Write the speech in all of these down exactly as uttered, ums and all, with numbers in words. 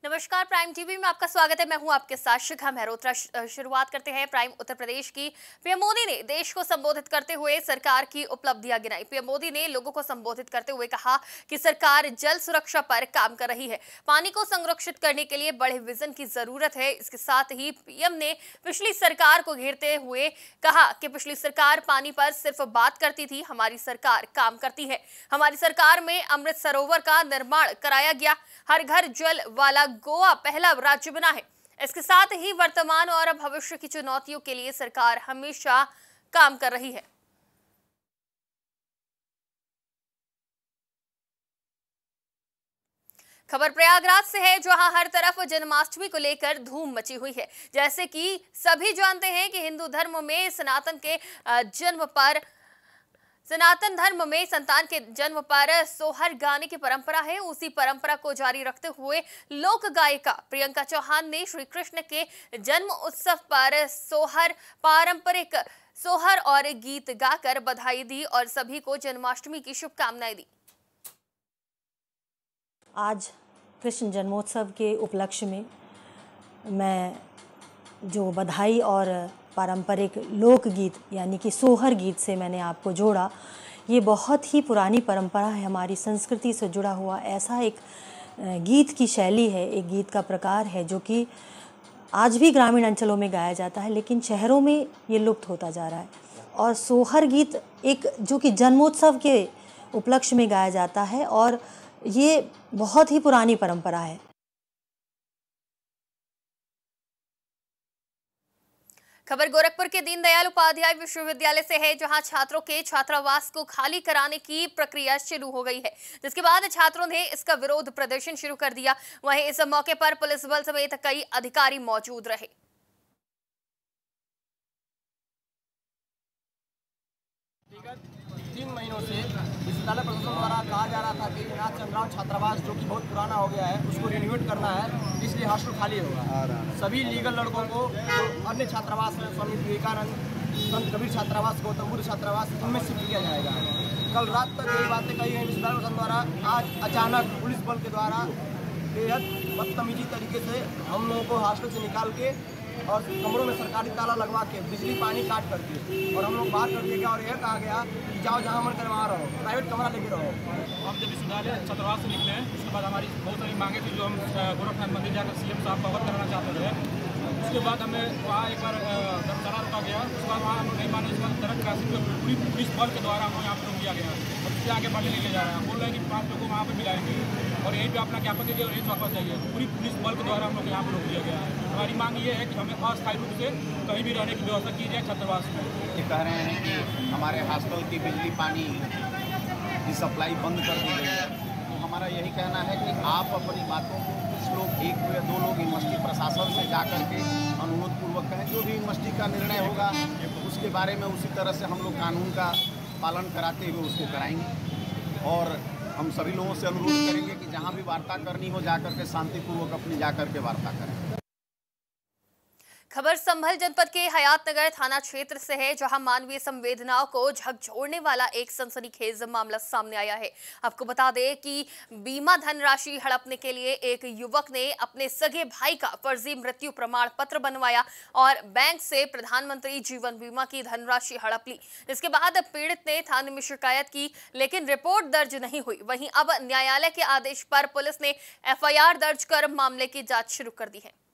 नमस्कार, prime TV में आपका स्वागत है। मैं हूं आपके साथ शिखा मेहरोत्रा। शुरुआत करते हैं प्राइम उत्तर प्रदेश की। पीएम मोदी ने देश को संबोधित करते हुए सरकार की उपलब्धियां गिनाई। पीएम मोदी ने लोगों को संबोधित करते हुए कहा कि सरकार जल सुरक्षा पर काम कर रही है। पानी को संरक्षित करने के लिए बड़े विजन की जरूरत है। इसके साथ ही पीएम ने पिछली सरकार को घेरते हुए कहा कि पिछली सरकार पानी पर सिर्फ बात करती थी, हमारी सरकार काम करती है। हमारी सरकार में अमृत सरोवर का निर्माण कराया गया। हर घर जल वाला गोवा पहला राज्य बना है। इसके साथ ही वर्तमान और भविष्य की चुनौतियों के लिए सरकार हमेशा काम कर रही है। खबर प्रयागराज से है, जहां हर तरफ जन्माष्टमी को लेकर धूम मची हुई है। जैसे कि सभी जानते हैं कि हिंदू धर्म में सनातन के जन्म पर सनातन धर्म में संतान के जन्म पर सोहर गाने की परंपरा है। उसी परंपरा को जारी रखते हुए लोक गायिका प्रियंका चौहान ने श्री कृष्ण के जन्म उत्सव पर सोहर पारंपरिक सोहर और गीत गाकर बधाई दी और सभी को जन्माष्टमी की शुभकामनाएं दी। आज कृष्ण जन्मोत्सव के उपलक्ष्य में मैं जो बधाई और पारंपरिक लोकगीत यानी कि सोहर गीत से मैंने आपको जोड़ा। ये बहुत ही पुरानी परंपरा है, हमारी संस्कृति से जुड़ा हुआ ऐसा एक गीत की शैली है, एक गीत का प्रकार है जो कि आज भी ग्रामीण अंचलों में गाया जाता है, लेकिन शहरों में ये लुप्त होता जा रहा है। और सोहर गीत एक जो कि जन्मोत्सव के उपलक्ष्य में गाया जाता है और ये बहुत ही पुरानी परंपरा है। खबर गोरखपुर के दीनदयाल उपाध्याय विश्वविद्यालय से है, जहां छात्रों के छात्रावास को खाली कराने की प्रक्रिया शुरू हो गई है, जिसके बाद छात्रों ने इसका विरोध प्रदर्शन शुरू कर दिया। वहीं इस मौके पर पुलिस बल समेत कई अधिकारी मौजूद रहे। तीन महीनों से विश्वविद्यालय प्रशासन द्वारा कहा जा रहा था कि नाथ चंद्रराव छात्रावास जो कि बहुत पुराना हो गया है उसको रिन्यूएट करना है, इसलिए हॉस्टल खाली होगा। सभी लीगल लड़कों को जो अन्य छात्रावास है, स्वामी विवेकानंद, संत कबीर छात्रावास, गौतम बुद्ध छात्रावास, इनमें शिफ्ट किया जाएगा। कल रात तक यही बातें कही गई विश्वविद्यालय प्रशासन द्वारा। आज अचानक पुलिस बल के द्वारा बेहद बदतमीजी तरीके से हम लोगों को हॉस्टल से निकाल के और कमरों में सरकारी ताला लगवा के बिजली पानी काट करके और हम लोग बाहर कर दिया गया और यह कहा गया कि जाओ जहाँ मन कर वहाँ रहो, प्राइवेट कमरा लेके रहो। हम जब विश्वविद्यालय छात्रावास से निकले उसके बाद हमारी बहुत सारी मांगे थी जो हम गोरखनाथ मंदिर जाकर सीएम साहब को अवगत कराना चाहते थे। उसके बाद हमें वहाँ एक बार धर्मशाला रुका गया, उसके बाद वहाँ हम नहीं माने, उसके बाद तरक काशी को पूरी पुलिस बल के द्वारा हमें यहाँ पर रोक दिया गया और उससे आगे बढ़ने लेके जा रहे हैं। बोल रहे हैं कि पाँच लोगों को वहाँ पर मिलाएंगे और यहीं पे अपना ज्ञापन दीजिए और यहीं वापस जाइए। पूरी पुलिस बल के द्वारा हम लोग यहाँ पर रोक दिया गया है। हमारी मांग ये है कि हमें अस्थायी रूप से कहीं भी रहने की व्यवस्था की जाए छात्रावास में। ये कह रहे हैं कि हमारे हॉस्टल की बिजली पानी की सप्लाई बंद कर दी गई है। तो हमारा यही कहना है कि आप अपनी बातों को कुछ लोग, एक या दो लोग यूनिवर्सिटी प्रशासन से जा कर के अनुरोध पूर्वक कहें, जो भी यूनिवर्सिटी का निर्णय होगा उसके बारे में उसी तरह से हम लोग कानून का पालन कराते हुए उसको कराएंगे। और हम सभी लोगों से अनुरोध करेंगे कि जहाँ भी वार्ता करनी हो जाकर के शांतिपूर्वक अपनी जाकर के वार्ता करें। खबर संभल जनपद के हयातनगर थाना क्षेत्र से है, जहां मानवीय संवेदनाओं को झकझोरने वाला एक सनसनीखेज मामला सामने आया है। आपको बता दें कि बीमा धनराशि हड़पने के लिए एक युवक ने अपने सगे भाई का फर्जी मृत्यु प्रमाण पत्र बनवाया और बैंक से प्रधानमंत्री जीवन बीमा की धनराशि हड़प ली। इसके बाद पीड़ित ने थाने में शिकायत की, लेकिन रिपोर्ट दर्ज नहीं हुई। वहीं अब न्यायालय के आदेश पर पुलिस ने एफ आई आर दर्ज कर मामले की जाँच शुरू कर दी है।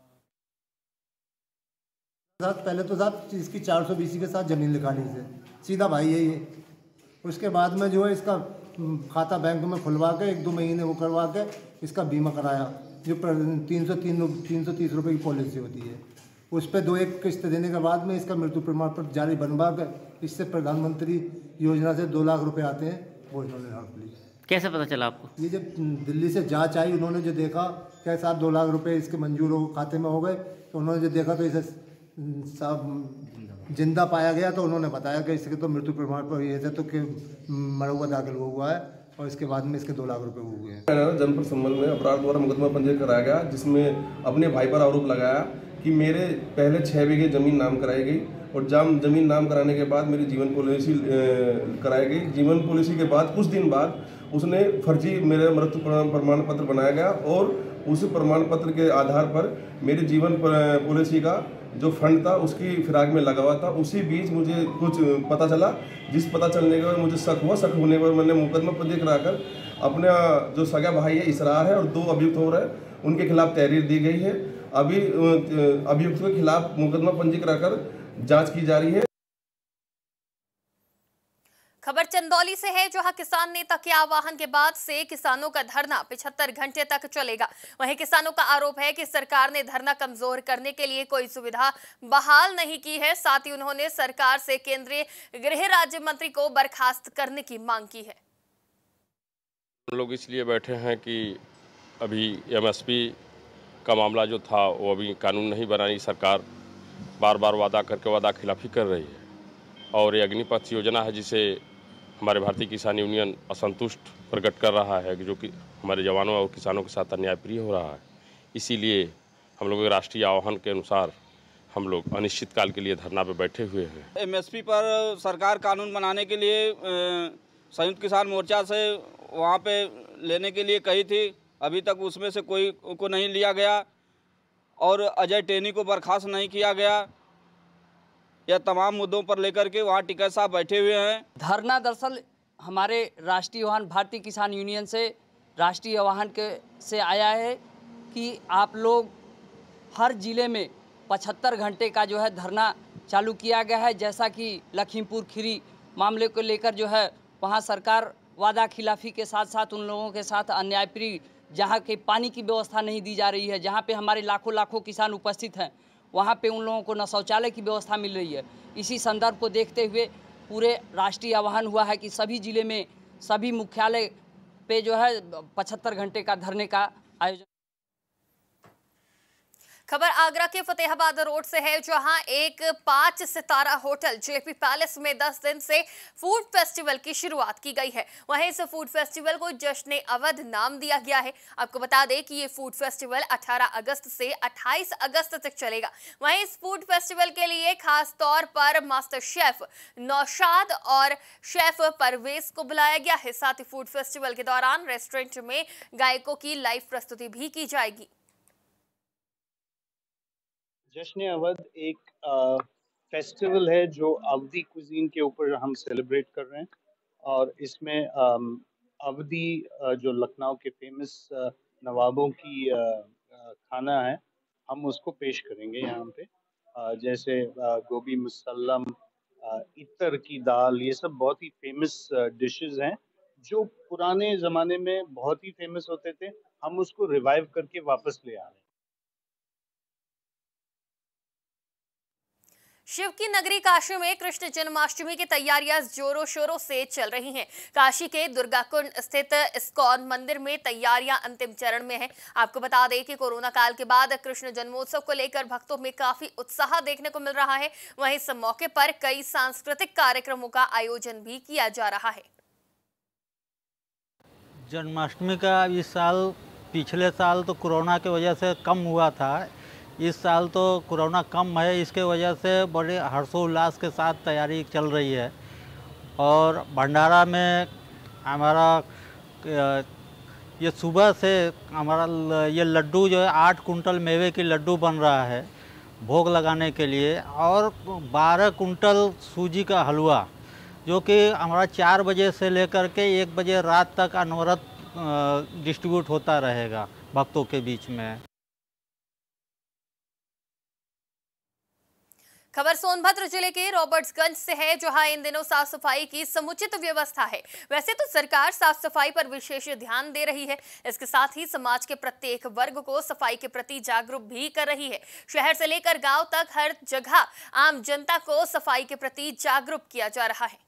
पहले तो साहब इसकी चार सौ बीसी के साथ ज़मीन लिखानी से सीधा भाई है ये। उसके बाद में जो है इसका खाता बैंक में खुलवा के एक दो महीने वो करवा के इसका बीमा कराया, जो तीन सौ तीन तीन सौ तीस रुपये की पॉलिसी होती है। उस पर दो एक किस्त देने के बाद में इसका मृत्यु प्रमाण पत्र जारी बनवा कर इससे प्रधानमंत्री योजना से दो लाख रुपये आते हैं, वो इन्होंने हड़प ली। कैसे पता चला आपको? ये जब दिल्ली से जाँच आई, उन्होंने जो देखा क्या साहब दो लाख रुपये इसके मंजूर हो खाते में हो गए, तो उन्होंने जो देखा तो इसे साहब जिंदा पाया गया, तो उन्होंने बताया कि इसके तो मृत्यु प्रमाण पर ये थे तो कि मरवा दाखिल हुआ है और इसके बाद में इसके दो लाख रुपए हुए हैं। जनपद संभल में अपराध द्वारा मुकदमा पंजीयन कराया गया, जिसमें अपने भाई पर आरोप लगाया कि मेरे पहले छः बीघे जमीन नाम कराई गई और जाम जमीन नाम कराने के बाद मेरी जीवन पॉलिसी कराई गई। जीवन पॉलिसी के बाद कुछ दिन बाद उसने फर्जी मेरा मृत्यु प्रमाण पत्र बनाया गया और उस प्रमाण पत्र के आधार पर मेरे जीवन पॉलिसी का जो फंड था उसकी फिराक में लगा हुआ था। उसी बीच मुझे कुछ पता चला, जिस पता चलने के बाद मुझे शक हुआ। शक होने पर मैंने मुकदमा पंजीकृत कराकर अपने जो सगा भाई है इसरार है और दो अभियुक्त हो रहे हैं उनके खिलाफ तहरीर दी गई है। अभी अभियुक्त के खिलाफ मुकदमा पंजीकृत कराकर जांच की जा रही है। खबर चंदौली से है, जहां किसान नेता के आह्वान के बाद से किसानों का धरना पचहत्तर घंटे तक चलेगा। वहीं किसानों का आरोप है कि सरकार ने धरना कमजोर करने के लिए कोई सुविधा बहाल नहीं की है। साथ ही उन्होंने सरकार से केंद्रीय गृह राज्य मंत्री को बर्खास्त करने की मांग की है। हम लोग इसलिए बैठे हैं कि अभी एमएसपी का मामला जो था वो अभी कानून नहीं बनाई सरकार, बार बार वादा करके वादा खिलाफी कर रही है। और ये अग्निपथ योजना है जिसे हमारे भारतीय किसान यूनियन असंतुष्ट प्रकट कर रहा है कि जो कि हमारे जवानों और किसानों के साथ अन्यायप्रिय हो रहा है। इसीलिए हम लोग राष्ट्रीय आह्वान के अनुसार हम लोग अनिश्चित काल के लिए धरना पे बैठे हुए हैं। एमएसपी पर सरकार कानून बनाने के लिए संयुक्त किसान मोर्चा से वहाँ पे लेने के लिए कही थी, अभी तक उसमें से कोई को नहीं लिया गया और अजय टेनी को बर्खास्त नहीं किया गया। यह तमाम मुद्दों पर लेकर के वहाँ टिकैत साहब बैठे हुए हैं। धरना दरअसल हमारे राष्ट्रीय आह्वान भारतीय किसान यूनियन से राष्ट्रीय आह्वान के से आया है कि आप लोग हर ज़िले में पचहत्तर घंटे का जो है धरना चालू किया गया है। जैसा कि लखीमपुर खीरी मामले को लेकर जो है वहाँ सरकार वादा खिलाफी के साथ साथ उन लोगों के साथ अन्यायप्रिय, जहाँ के पानी की व्यवस्था नहीं दी जा रही है, जहाँ पे हमारे लाखों लाखों किसान उपस्थित हैं, वहाँ पे उन लोगों को न शौचालय की व्यवस्था मिल रही है। इसी संदर्भ को देखते हुए पूरे राष्ट्रीय आह्वान हुआ है कि सभी ज़िले में सभी मुख्यालय पे जो है पचहत्तर घंटे का धरने का आयोजन। खबर आगरा के फतेहाबाद रोड से है, जहां एक पांच सितारा होटल जेपी पैलेस में दस दिन से फूड फेस्टिवल की शुरुआत की गई है। वहीं इस फूड फेस्टिवल को जश्न अवध नाम दिया गया है। आपको बता दें कि ये फूड फेस्टिवल अठारह अगस्त से अट्ठाईस अगस्त तक चलेगा। वहीं इस फूड फेस्टिवल के लिए खास तौर पर मास्टर शेफ नौशाद और शेफ परवेज को बुलाया गया है। साथ ही फूड फेस्टिवल के दौरान रेस्टोरेंट में गायकों की लाइव प्रस्तुति भी की जाएगी। जश्न अवध एक आ, फेस्टिवल है जो अवधी कुजीन के ऊपर हम सेलिब्रेट कर रहे हैं और इसमें आम, अवधी जो लखनऊ के फेमस नवाबों की आ, आ, खाना है, हम उसको पेश करेंगे यहाँ पे। आ, जैसे आ, गोभी मुसल्लम, आ, इतर की दाल, ये सब बहुत ही फेमस डिशेस हैं जो पुराने ज़माने में बहुत ही फेमस होते थे। हम उसको रिवाइव करके वापस ले आ रहे हैं। शिव की नगरी काशी में कृष्ण जन्माष्टमी की तैयारियां जोरों शोरों से चल रही हैं। काशी के दुर्गाकुंड स्थित इस्कॉन मंदिर में तैयारियां अंतिम चरण में हैं। आपको बता दें कि कोरोना काल के बाद कृष्ण जन्मोत्सव को लेकर भक्तों में काफी उत्साह देखने को मिल रहा है। वहीं इस मौके पर कई सांस्कृतिक कार्यक्रमों का आयोजन भी किया जा रहा है। जन्माष्टमी का इस साल, पिछले साल तो कोरोना की वजह से कम हुआ था, इस साल तो कोरोना कम है, इसके वजह से बड़े हर्षोल्लास के साथ तैयारी चल रही है। और भंडारा में हमारा ये सुबह से हमारा ये लड्डू जो है आठ कुंटल मेवे की लड्डू बन रहा है भोग लगाने के लिए, और बारह कुंटल सूजी का हलवा जो कि हमारा चार बजे से लेकर के एक बजे रात तक अनवरत डिस्ट्रीब्यूट होता रहेगा भक्तों के बीच में। खबर सोनभद्र जिले के रॉबर्ट्सगंज से है, जहां इन दिनों साफ सफाई की समुचित व्यवस्था है। वैसे तो सरकार साफ सफाई पर विशेष ध्यान दे रही है, इसके साथ ही समाज के प्रत्येक वर्ग को सफाई के प्रति जागरूक भी कर रही है। शहर से लेकर गांव तक हर जगह आम जनता को सफाई के प्रति जागरूक किया जा रहा है।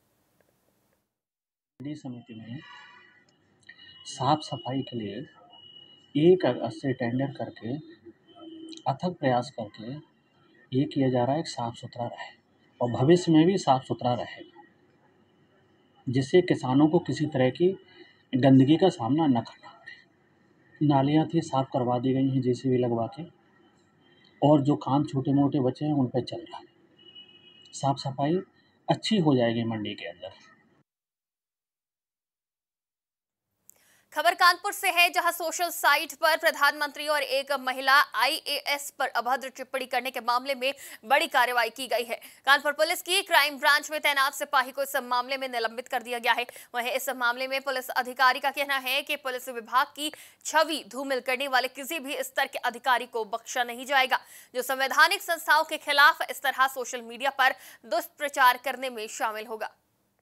समिति में साफ सफाई के लिए एक अगस्त से टेंडर करके अथक प्रयास करके ये किया जा रहा है कि साफ़ सुथरा रहे और भविष्य में भी साफ़ सुथरा रहेगा, जिससे किसानों को किसी तरह की गंदगी का सामना न करना पड़े। नालियाँ थी साफ़ करवा दी गई हैं जेसीबी लगवा के, और जो काम छोटे मोटे बचे हैं उन पर चल रहा है। साफ़ सफाई अच्छी हो जाएगी मंडी के अंदर। खबर कानपुर से है, जहां सोशल साइट पर प्रधानमंत्री और एक महिला आईएएस पर अभद्र टिप्पणी करने के मामले में बड़ी कार्रवाई की गई है। कानपुर पुलिस की क्राइम ब्रांच में तैनात सिपाही को इस मामले में निलंबित कर दिया गया है। वहीं इस मामले में पुलिस अधिकारी का कहना है कि पुलिस विभाग की छवि धूमिल करने वाले किसी भी स्तर के अधिकारी को बख्शा नहीं जाएगा, जो संवैधानिक संस्थाओं के खिलाफ इस तरह सोशल मीडिया पर दुष्प्रचार करने में शामिल होगा।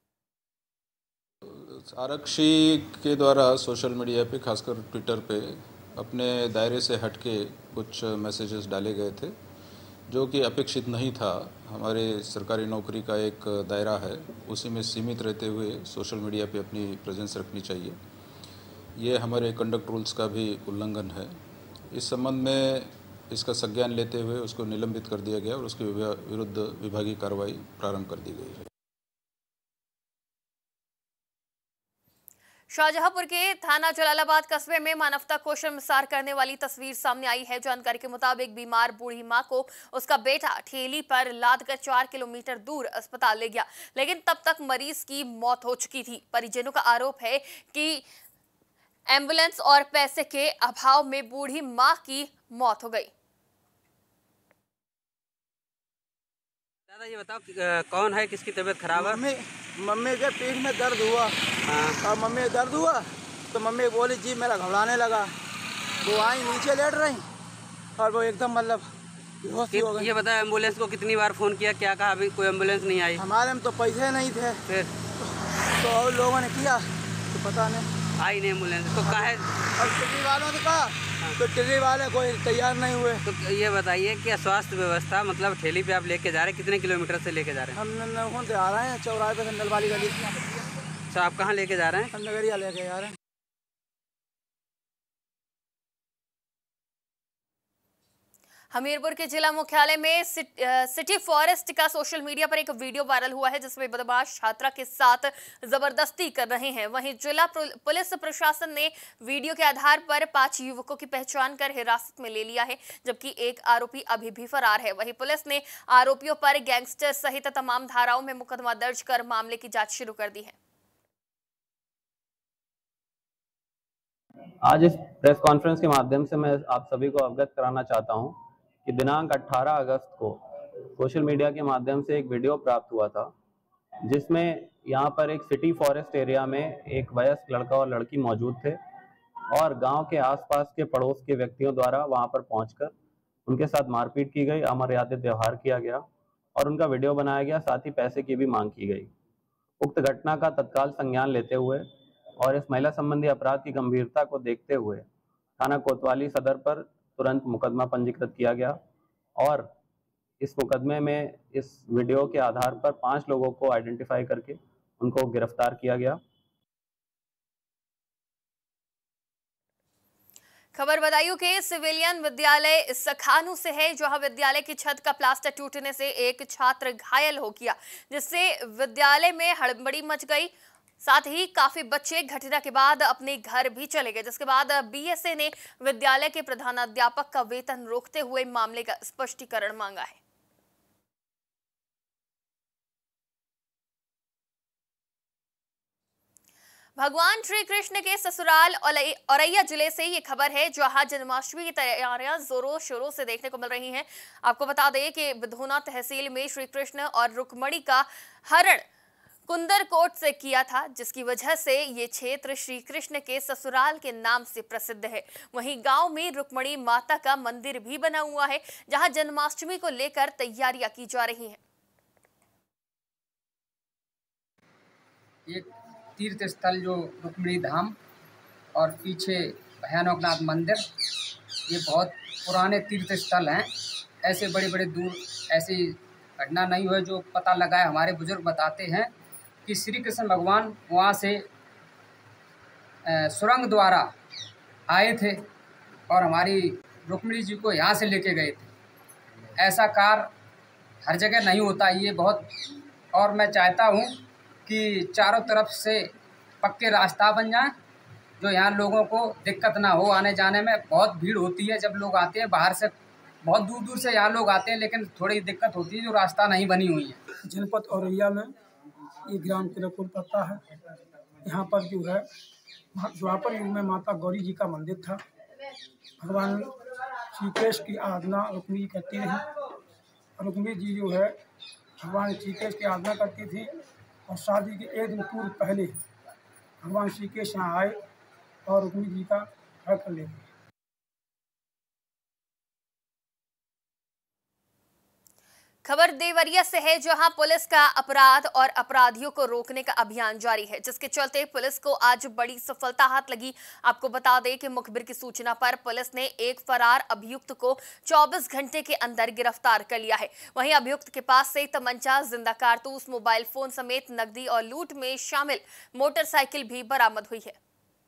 आरक्षी के द्वारा सोशल मीडिया पे, खासकर ट्विटर पे, अपने दायरे से हटके कुछ मैसेजेस डाले गए थे जो कि अपेक्षित नहीं था। हमारे सरकारी नौकरी का एक दायरा है, उसी में सीमित रहते हुए सोशल मीडिया पे अपनी प्रेजेंस रखनी चाहिए। ये हमारे कंडक्ट रूल्स का भी उल्लंघन है। इस संबंध में इसका संज्ञान लेते हुए उसको निलंबित कर दिया गया और उसके विरुद्ध विभागीय कार्रवाई प्रारंभ कर दी गई है। शाहजहांपुर के थाना जलालाबाद कस्बे में मानवता को शर्मसार करने वाली तस्वीर सामने आई है। जानकारी के मुताबिक बीमार बूढ़ी मां को उसका बेटा ठेली पर लादकर चार किलोमीटर दूर अस्पताल ले गया, लेकिन तब तक मरीज की मौत हो चुकी थी। परिजनों का आरोप है कि एम्बुलेंस और पैसे के अभाव में बूढ़ी मां की मौत हो गई। दादा ये बताओ कौन है, किसकी तबीयत खराब है? मम्मी मम्मी के पेट में दर्द हुआ। हाँ। और मम्मी दर्द हुआ तो मम्मी बोली जी मेरा घबराने लगा। वो आई नीचे लेट रही और वो एकदम मतलब बेहोश हो गई। ये बताओ एम्बुलेंस को कितनी बार फ़ोन किया, क्या कहा? अभी कोई एम्बुलेंस नहीं आई। हमारे में तो पैसे नहीं थे। फिर तो और लोगों ने किया तो पता नहीं आई नहीं एम्बुलेंस। तो कहा है और टिल्ली वालों ने कहा तो टिल्ली वाले कोई तैयार नहीं हुए। तो ये बताइए कि स्वास्थ्य व्यवस्था, मतलब ठेली पे आप लेके जा रहे हैं, कितने किलोमीटर से लेके जा रहे हैं? हम नहुन से आ रहे हैं, चौराहे पे संडल वाली गली। तो आप कहाँ लेके जा रहे हैं? हम नगरिया लेके जा रहे हैं। हमीरपुर के जिला मुख्यालय में सिटी फॉरेस्ट का सोशल मीडिया पर एक वीडियो वायरल हुआ है, जिसमें बदमाश छात्रा के साथ जबरदस्ती कर रहे हैं। वहीं जिला पुलिस प्रशासन ने वीडियो के आधार पर पांच युवकों की पहचान कर हिरासत में ले लिया है, जबकि एक आरोपी अभी भी फरार है। वहीं पुलिस ने आरोपियों पर गैंगस्टर सहित तमाम धाराओं में मुकदमा दर्ज कर मामले की जांच शुरू कर दी है। आज इस प्रेस कॉन्फ्रेंस के माध्यम से मैं आप सभी को अवगत कराना चाहता हूं कि दिनांक अठारह अगस्त को सोशल मीडिया के माध्यम से एक वीडियो प्राप्त हुआ था, जिसमें यहां पर एक सिटी फॉरेस्ट एरिया में एक वयस्क लड़का और लड़की मौजूद थे और गांव के आसपास के पड़ोस के व्यक्तियों द्वारा वहां पर पहुंचकर उनके साथ मारपीट की गई, अमर्यादित व्यवहार किया गया और उनका वीडियो बनाया गया, साथ ही पैसे की भी मांग की गई। उक्त घटना का तत्काल संज्ञान लेते हुए और इस महिला संबंधी अपराध की गंभीरता को देखते हुए थाना कोतवाली सदर पर तुरंत मुकदमा पंजीकृत किया गया और इस मुकदमे में इस वीडियो के आधार पर पांच लोगों को आइडेंटिफाई करके उनको गिरफ्तार किया गया। खबर बदायूं के सिविलियन विद्यालय सखानू से है, जहां विद्यालय की छत का प्लास्टर टूटने से एक छात्र घायल हो गया, जिससे विद्यालय में हड़बड़ी मच गई। साथ ही काफी बच्चे घटना के बाद अपने घर भी चले गए, जिसके बाद बीएसए ने विद्यालय के प्रधानाध्यापक का वेतन रोकते हुए मामले का स्पष्टीकरण मांगा है। भगवान श्री कृष्ण के ससुराल औरैया जिले से ये खबर है, जहां जन्माष्टमी की तैयारियां जोरों शोरों से देखने को मिल रही हैं। आपको बता दें कि बिधोना तहसील में श्री कृष्ण और रुक्मणी का हरण कुंदरकोट से किया था, जिसकी वजह से ये क्षेत्र श्री कृष्ण के ससुराल के नाम से प्रसिद्ध है। वहीं गांव में रुक्मणी माता का मंदिर भी बना हुआ है, जहां जन्माष्टमी को लेकर तैयारियां की जा रही हैं। एक तीर्थ स्थल जो रुक्मणी धाम और पीछे भयानकनाथ मंदिर, ये बहुत पुराने तीर्थ स्थल हैं। ऐसे बड़े बड़े दूर ऐसी घटना नहीं हुई। जो पता लगा है, हमारे बुजुर्ग बताते हैं कि श्री कृष्ण भगवान वहाँ से सुरंग द्वारा आए थे और हमारी रुक्मिणी जी को यहाँ से लेके गए थे। ऐसा कार्य हर जगह नहीं होता ये बहुत, और मैं चाहता हूँ कि चारों तरफ से पक्के रास्ता बन जाए, जो यहाँ लोगों को दिक्कत ना हो आने जाने में। बहुत भीड़ होती है जब लोग आते हैं बाहर से, बहुत दूर दूर से यहाँ लोग आते हैं, लेकिन थोड़ी दिक्कत होती है जो रास्ता नहीं बनी हुई है। जनपद औरैया में ये ग्राम तिलकपुर पड़ता है। यहाँ पर जो है द्वापर युग में माता गौरी जी का मंदिर था। भगवान श्री कृष्ण की आराधना रुक्मिणी जी करती रही। रुक्मिणी जी जो है भगवान श्री कृष्ण की आराधना करती थी और शादी के एक दिन पूर्व पहले भगवान श्री कृष्ण यहाँ आए और रुक्मिणी जी का घर कर ले गए। खबर देवरिया से है, जहां पुलिस का अपराध और अपराधियों को रोकने का अभियान जारी है, जिसके चलते पुलिस को आज बड़ी सफलता हाथ लगी। आपको बता दें कि मुखबिर की सूचना पर पुलिस ने एक फरार अभियुक्त को चौबीस घंटे के अंदर गिरफ्तार कर लिया है। वहीं अभियुक्त के पास से तमंचा, जिंदा कारतूस, मोबाइल फोन समेत नकदी और लूट में शामिल मोटरसाइकिल भी बरामद हुई है।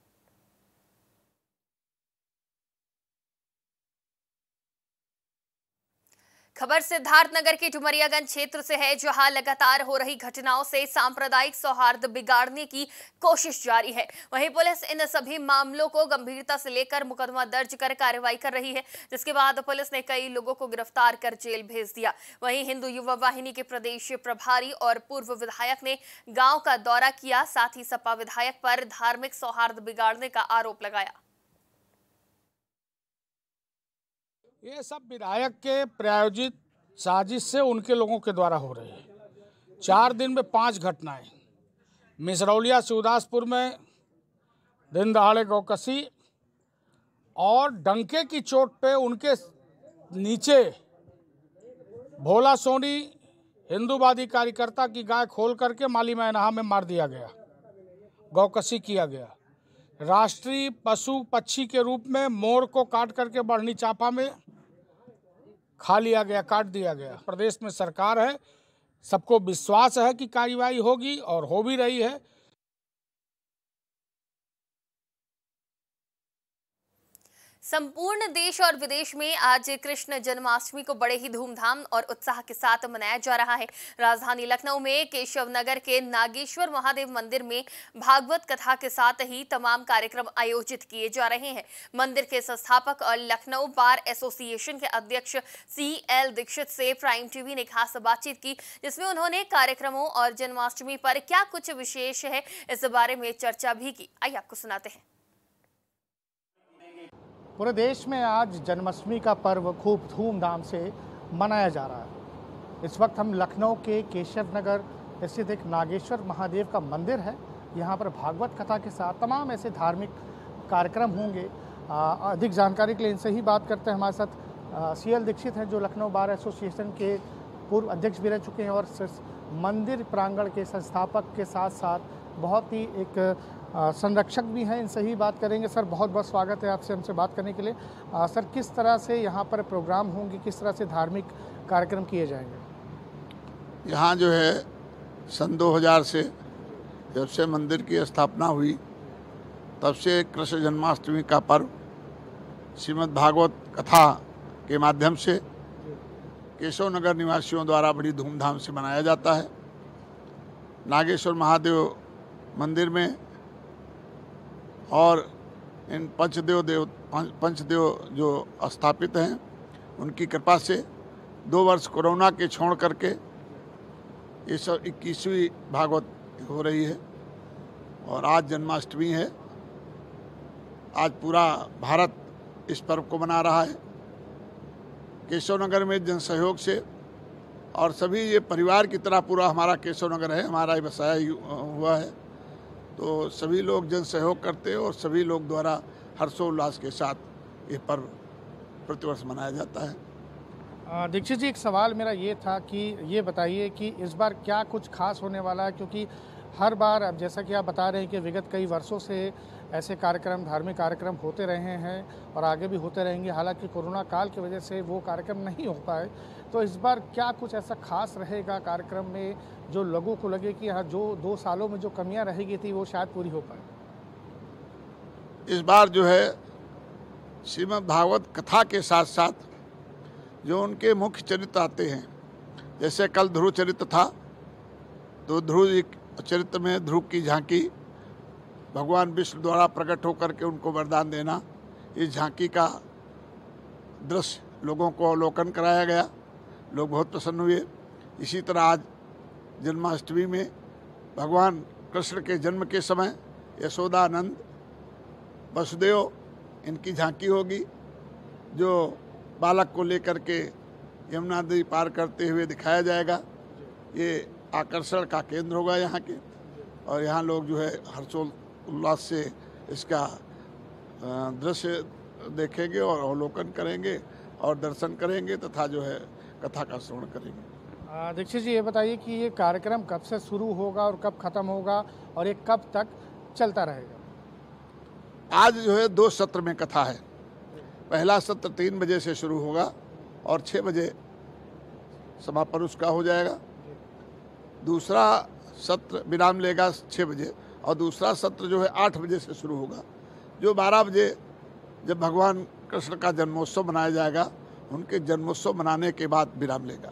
खबर सिद्धार्थनगर के डुमरियागंज क्षेत्र से है, जहां लगातार हो रही घटनाओं से सांप्रदायिक सौहार्द बिगाड़ने की कोशिश जारी है। वहीं पुलिस इन सभी मामलों को गंभीरता से लेकर मुकदमा दर्ज कर कार्रवाई कर रही है, जिसके बाद पुलिस ने कई लोगों को गिरफ्तार कर जेल भेज दिया। वहीं हिंदू युवा वाहिनी के प्रदेश प्रभारी और पूर्व विधायक ने गांव का दौरा किया, साथ ही सपा विधायक पर धार्मिक सौहार्द बिगाड़ने का आरोप लगाया। ये सब विधायक के प्रायोजित साजिश से उनके लोगों के द्वारा हो रही है। चार दिन में पांच घटनाएं, मिसरौलिया शिवदासपुर में दिन दहाड़े गौकसी और डंके की चोट पे उनके नीचे भोला सोनी हिंदूवादी कार्यकर्ता की गाय खोल करके माली मैनहा में मार दिया गया, गौकसी किया गया। राष्ट्रीय पशु पक्षी के रूप में मोर को काट करके बढ़नी चापा में खा लिया गया, काट दिया गया। प्रदेश में सरकार है, सबको विश्वास है कि कार्रवाई होगी और हो भी रही है। संपूर्ण देश और विदेश में आज कृष्ण जन्माष्टमी को बड़े ही धूमधाम और उत्साह के साथ मनाया जा रहा है। राजधानी लखनऊ में केशव नगर के नागेश्वर महादेव मंदिर में भागवत कथा के साथ ही तमाम कार्यक्रम आयोजित किए जा रहे हैं। मंदिर के संस्थापक और लखनऊ बार एसोसिएशन के अध्यक्ष सी एल दीक्षित से प्राइम टीवी ने खास बातचीत की, जिसमें उन्होंने कार्यक्रमों और जन्माष्टमी पर क्या कुछ विशेष है इस बारे में चर्चा भी की। आइए आपको सुनाते हैं। पूरे देश में आज जन्माष्टमी का पर्व खूब धूमधाम से मनाया जा रहा है। इस वक्त हम लखनऊ के केशव नगर स्थित एक नागेश्वर महादेव का मंदिर है। यहाँ पर भागवत कथा के साथ तमाम ऐसे धार्मिक कार्यक्रम होंगे। अधिक जानकारी के लिए इनसे ही बात करते हैं। हमारे साथ सी एल दीक्षित हैं, जो लखनऊ बार एसोसिएशन के पूर्व अध्यक्ष भी रह चुके हैं और मंदिर प्रांगण के संस्थापक के साथ साथ बहुत ही एक संरक्षक भी हैं। इनसे ही बात करेंगे। सर, बहुत बहुत स्वागत है आपसे हमसे बात करने के लिए। आ, सर, किस तरह से यहाँ पर प्रोग्राम होंगे, किस तरह से धार्मिक कार्यक्रम किए जाएंगे? यहाँ जो है सन दो हज़ार से जब से मंदिर की स्थापना हुई तब से कृष्ण जन्माष्टमी का पर्व श्रीमद् भागवत कथा के माध्यम से केशव नगर निवासियों द्वारा बड़ी धूमधाम से मनाया जाता है। नागेश्वर महादेव मंदिर में और इन पंचदेव देव पंचदेव जो स्थापित हैं उनकी कृपा से दो वर्ष कोरोना के छोड़ करके ये सब इक्कीसवीं भागवत हो रही है और आज जन्माष्टमी है। आज पूरा भारत इस पर्व को मना रहा है। केशव नगर में जन सहयोग से और सभी ये परिवार की तरह पूरा हमारा केशव नगर है, हमारा ही बसाया हुआ है, तो सभी लोग जन सहयोग करते हैं और सभी लोग द्वारा हर्षोल्लास के साथ ये पर्व प्रतिवर्ष मनाया जाता है। दीक्षित जी, एक सवाल मेरा ये था कि ये बताइए कि इस बार क्या कुछ खास होने वाला है, क्योंकि हर बार अब जैसा कि आप बता रहे हैं कि विगत कई वर्षों से ऐसे कार्यक्रम, धार्मिक कार्यक्रम होते रहे हैं और आगे भी होते रहेंगे। हालांकि कोरोना काल की वजह से वो कार्यक्रम नहीं हो पाए, तो इस बार क्या कुछ ऐसा खास रहेगा कार्यक्रम में जो लोगों को लगे कि हाँ, जो दो सालों में जो कमियां रहेगी थी वो शायद पूरी हो पाए? इस बार जो है श्रीमद् भागवत कथा के साथ साथ जो उनके मुख्य चरित्र आते हैं, जैसे कल ध्रुव चरित्र था, तो ध्रुव चरित्र में ध्रुव की झांकी, भगवान विष्णु द्वारा प्रकट होकर के उनको वरदान देना, इस झांकी का दृश्य लोगों को अवलोकन कराया गया, लोग बहुत प्रसन्न हुए। इसी तरह आज जन्माष्टमी में भगवान कृष्ण के जन्म के समय यशोदानंद वसुदेव इनकी झांकी होगी, जो बालक को लेकर के यमुना नदी पार करते हुए दिखाया जाएगा। ये आकर्षण का केंद्र होगा यहाँ के, और यहाँ लोग जो है हर्षोल्लास से इसका दृश्य देखेंगे और अवलोकन करेंगे और दर्शन करेंगे तथा जो है कथा का श्रवण करेंगे। दीक्षित जी, ये बताइए कि ये कार्यक्रम कब से शुरू होगा और कब खत्म होगा और ये कब तक चलता रहेगा? आज जो है दो सत्र में कथा है। पहला सत्र तीन बजे से शुरू होगा और छः बजे समापन उसका हो जाएगा। दूसरा सत्र विराम लेगा छः बजे और दूसरा सत्र जो है आठ बजे से शुरू होगा, जो बारह बजे जब भगवान कृष्ण का जन्मोत्सव मनाया जाएगा, उनके जन्मोत्सव मनाने के बाद विराम लेगा।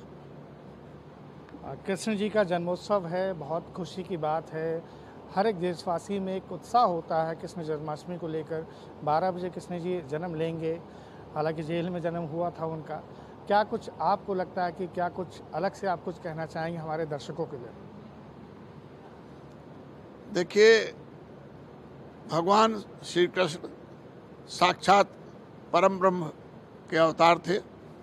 कृष्ण जी का जन्मोत्सव है, बहुत खुशी की बात है। हर एक देशवासी में एक उत्साह होता है कृष्ण जन्माष्टमी को लेकर। बारह बजे कृष्ण जी जन्म लेंगे, हालांकि जेल में जन्म हुआ था उनका। क्या कुछ आपको लगता है कि क्या कुछ अलग से आप कुछ कहना चाहेंगे हमारे दर्शकों के लिए? देखिए, भगवान श्री कृष्ण साक्षात परम ब्रह्म के अवतार थे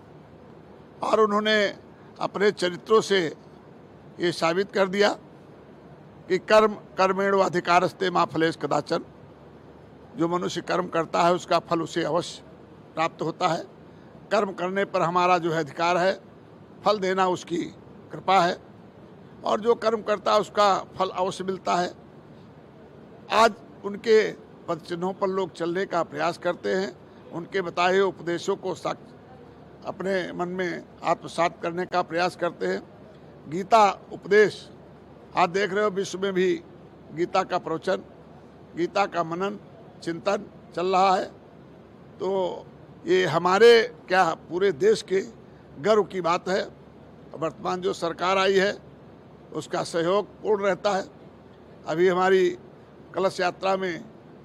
और उन्होंने अपने चरित्रों से ये साबित कर दिया कि कर्म कर्मेणु अधिकारस्ते मां फलेश कदाचन। जो मनुष्य कर्म करता है उसका फल उसे अवश्य प्राप्त होता है। कर्म करने पर हमारा जो है अधिकार है, फल देना उसकी कृपा है, और जो कर्म करता है उसका फल अवश्य मिलता है। आज उनके पद चिन्हों पर लोग चलने का प्रयास करते हैं, उनके बताए हुए उपदेशों को अपने मन में आत्मसात करने का प्रयास करते हैं। गीता उपदेश आज देख रहे हो, विश्व में भी गीता का प्रवचन, गीता का मनन चिंतन चल रहा है। तो ये हमारे क्या पूरे देश के गर्व की बात है। वर्तमान जो सरकार आई है उसका सहयोग पूर्ण रहता है। अभी हमारी कलश यात्रा में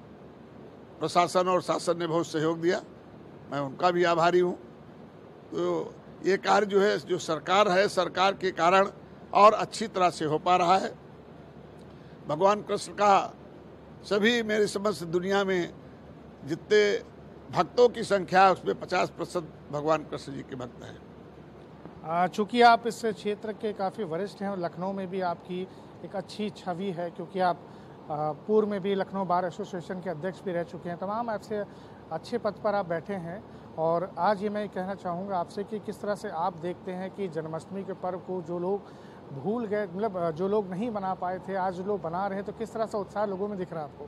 प्रशासन और शासन ने बहुत सहयोग दिया, मैं उनका भी आभारी हूँ। तो ये कार्य जो है, जो सरकार है, सरकार के कारण और अच्छी तरह से हो पा रहा है। भगवान कृष्ण का सभी मेरी समझ से दुनिया में जितने भक्तों की संख्या है उसमें पचास प्रतिशत भगवान कृष्ण जी के भक्त हैं। चूँकि आप इस क्षेत्र के काफ़ी वरिष्ठ हैं और लखनऊ में भी आपकी एक अच्छी छवि है, क्योंकि आप पूर्व में भी लखनऊ बार एसोसिएशन के अध्यक्ष भी रह चुके हैं, तमाम आपसे अच्छे पद पर आप बैठे हैं। और आज ये मैं कहना चाहूँगा आपसे कि किस तरह से आप देखते हैं कि जन्माष्टमी के पर्व को जो लोग भूल गए, मतलब जो लोग नहीं बना पाए थे, आज लोग बना रहे हैं, तो किस तरह से उत्साह लोगों में दिख रहा है आपको?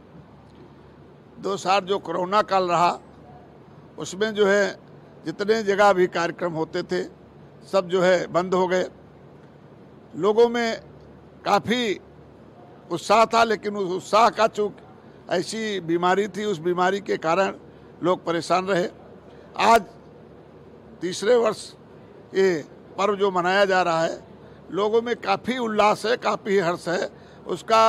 दो साल जो कोरोना काल रहा उसमें जो है जितने जगह भी कार्यक्रम होते थे सब जो है बंद हो गए। लोगों में काफ़ी उत्साह था, लेकिन उस उत्साह का चूक ऐसी बीमारी थी, उस बीमारी के कारण लोग परेशान रहे। आज तीसरे वर्ष ये पर्व जो मनाया जा रहा है, लोगों में काफ़ी उल्लास है, काफ़ी हर्ष है। उसका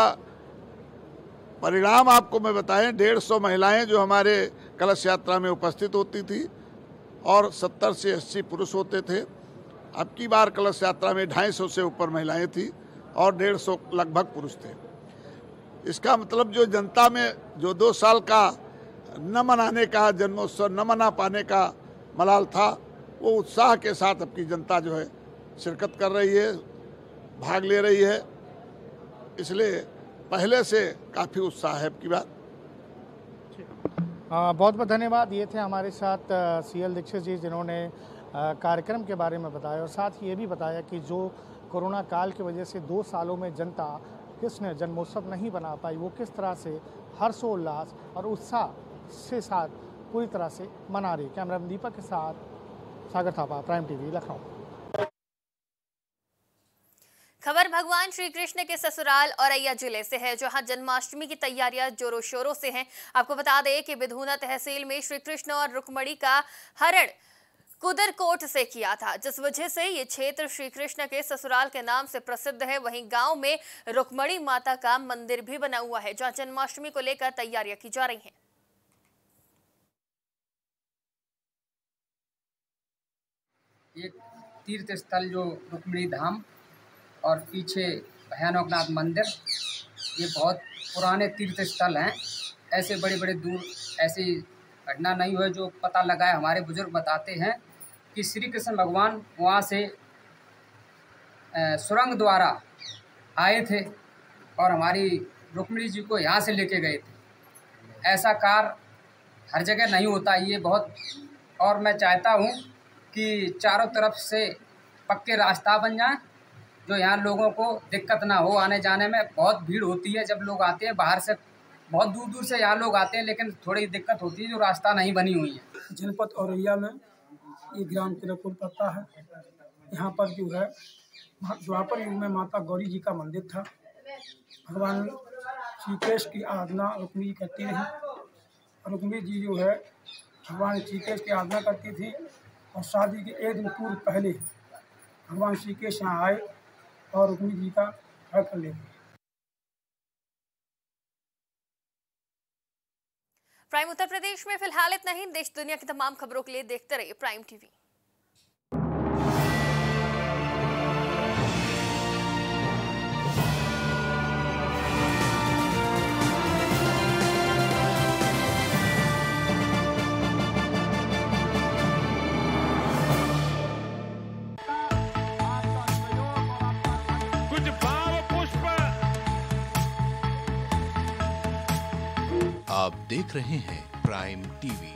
परिणाम आपको मैं बताएं, डेढ़ सौ महिलाएं जो हमारे कलश यात्रा में उपस्थित होती थी और सत्तर से अस्सी पुरुष होते थे। अब की बार कलश यात्रा में ढाई सौ से ऊपर महिलाएं थी और डेढ़ सौ लगभग पुरुष थे। इसका मतलब जो जनता में जो दो साल का न मनाने का, जन्मोत्सव न मना पाने का मलाल था, वो उत्साह के साथ अब की जनता जो है शिरकत कर रही है, भाग ले रही है। इसलिए पहले से काफ़ी उत्साह है अब की बात। बहुत बहुत धन्यवाद। ये थे हमारे साथ सी एल दीक्षित जी, जिन्होंने कार्यक्रम के बारे में बताया और साथ ही ये भी बताया कि जो कोरोना काल की वजह से दो सालों में जनता कृष्ण जन्मोत्सव नहीं बना पाई, वो किस तरह से हर्षोल्लास और उत्साह से साथ पूरी तरह से मना रही। कैमरा दीपक के साथ सागर थापा, प्राइम टीवी, लखनऊ। खबर भगवान श्री कृष्ण के ससुराल औरैया जिले से है, जहां जन्माष्टमी की तैयारियां जोरों शोरों से हैं। आपको बता दें कि बिधूना तहसील में श्री कृष्ण और रुक्मणी का हरण कुदरकोट से किया था, जिस वजह से ये क्षेत्र श्री कृष्ण के ससुराल के नाम से प्रसिद्ध है। वहीं गांव में रुक्मणी माता का मंदिर भी बना हुआ है, जहां जन्माष्टमी को लेकर तैयारियां की जा रही हैं। एक तीर्थ स्थल जो रुक्मणी धाम और पीछे भयानकनाथ मंदिर, ये बहुत पुराने तीर्थ स्थल हैं ऐसे बड़े बड़े दूर ऐसी घटना नहीं हुई जो पता लगा है। हमारे बुजुर्ग बताते हैं कि श्री कृष्ण भगवान वहाँ से सुरंग द्वारा आए थे और हमारी रुक्मिणी जी को यहाँ से लेके गए थे। ऐसा कार्य हर जगह नहीं होता ये बहुत, और मैं चाहता हूँ कि चारों तरफ से पक्के रास्ता बन जाए जो यहाँ लोगों को दिक्कत ना हो आने जाने में। बहुत भीड़ होती है जब लोग आते हैं बाहर से, बहुत दूर दूर से यहाँ लोग आते हैं, लेकिन थोड़ी दिक्कत होती है जो रास्ता नहीं बनी हुई है। जनपद औरैया में ये ग्राम तिलकपुर पड़ता है। यहाँ पर जो है द्वापर युग में माता गौरी जी का मंदिर था। भगवान श्री कृष्ण की आराधना रुक्मिणी जी करती रही और रुक्मिणी जी जो है भगवान श्री कृष्ण की आराधना करती थी। और शादी के एक दिन पूर्व पहले भगवान श्री कृष्ण यहाँ आए और रुक्मिणी जी का घर कर ले गए। प्राइम उत्तर प्रदेश में फिलहाल इतना ही। देश दुनिया की तमाम खबरों के लिए देखते रहिए प्राइम टीवी। कुछ भाव पुष्प। आप देख रहे हैं प्राइम टीवी।